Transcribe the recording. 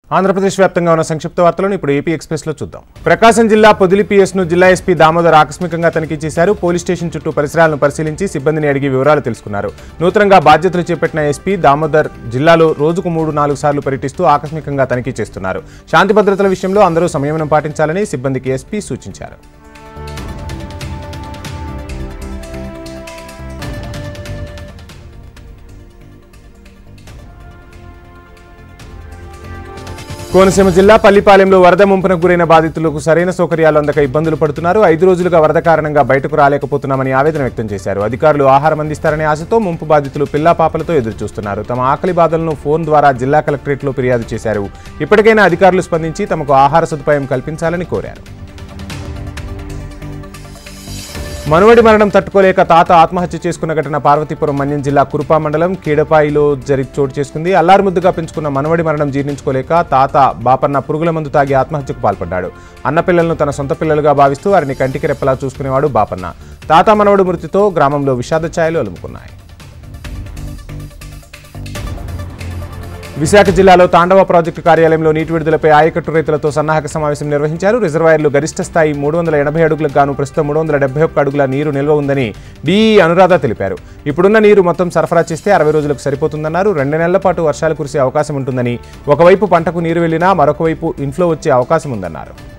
ఆంధ్రప్రదేశ్ వ్యాప్తంగా ఉన్న సంక్షిప్త వార్తలను ఇప్పుడు ఏపీ ఎక్స్‌ప్రెస్ లో చూద్దాం. ప్రకాశం జిల్లా పొదిలి పిఎస్ ను జిల్లా ఎస్పీ దామోదర్ ఆకస్మికంగా తనిఖీ చేశారు. పోలీస్ స్టేషన్ చుట్టూ పరిసరాలను పరిశీలించి సిబ్బందిని అడిగి వివరాలు తెలుసుకున్నారు. నూతనంగా బాధ్యతలు చేపట్టిన ఎస్పీ దామోదర్ జిల్లాలో రోజుకు 3-4 సార్లు పర్యటిస్తూ ఆకస్మికంగా తనిఖీ చేస్తున్నారు. శాంతి భద్రతల విషయంలో అందరూ సంయమనం పాటించాలని సిబ్బందికి ఎస్పీ సూచించారు. కోనసీమ జిల్లా పల్లిపాలెంలో వరద ముంపునకు గురైన బాధితులకు సరైన సౌకర్యాలు అందక ఇబ్బందులు పడుతున్నారు. 5 రోజులుగా వరద కారణంగా బయటకు రాలేకపోతున్నామని ఆవేదన వ్యక్తం చేశారు. అధికారులు ఆహారం అందిస్తారనే ఆశతో ముంపు బాధితులు పిల్లాపాపలతో ఎదురుచూస్తున్నారు. తమ ఆకలి బాధలను ఫోన్ ద్వారా జిల్లా కలెక్టరేట్లో ఫిర్యాదు చేశారు. ఇప్పటికైనా అధికారులు స్పందించి తమకు ఆహార సదుపాయం కల్పించాలని కోరారు. మనవడి మరణం తట్టుకోలేక తాత ఆత్మహత్య చేసుకున్న ఘటన పార్వతీపురం మన్యం జిల్లా కురుపా మండలం కీడపాయిలో చోటు చేసుకుంది. అల్లారుముద్దుగా పెంచుకున్న మనవడి మరణం జీర్ణించుకోలేక తాత బాపన్న పురుగుల మందు తాగి ఆత్మహత్యకు పాల్పడ్డాడు. అన్న పిల్లలను తన సొంత పిల్లలుగా భావిస్తూ వారిని కంటికి రెప్పలా చూసుకునేవాడు బాపన్న. తాత మనవడు మృతితో గ్రామంలో విషాద ఛాయలు అలుముకున్నాయి. విశాఖ జిల్లాలో తాండవ ప్రాజెక్టు కార్యాలయంలో నీటి విడుదలపై ఆయకట్టు రైతులతో సన్నాహక సమావేశం నిర్వహించారు. రిజర్వాయర్లు గరిష్ట స్థాయి 380 అడుగులకు గాను ప్రస్తుతం 371 అడుగుల నీరు నిల్వ ఉందని డిఈ అనురాధ తెలిపారు. ఇప్పుడున్న నీరు మొత్తం సరఫరా చేస్తే 60 రోజులకు సరిపోతుందన్నారు. 2 నెలల పాటు వర్షాలు కురిసే అవకాశం ఉంటుందని, ఒకవైపు పంటకు నీరు వెళ్లినా మరొక వైపు ఇన్ఫ్లో వచ్చే అవకాశం ఉందన్నారు.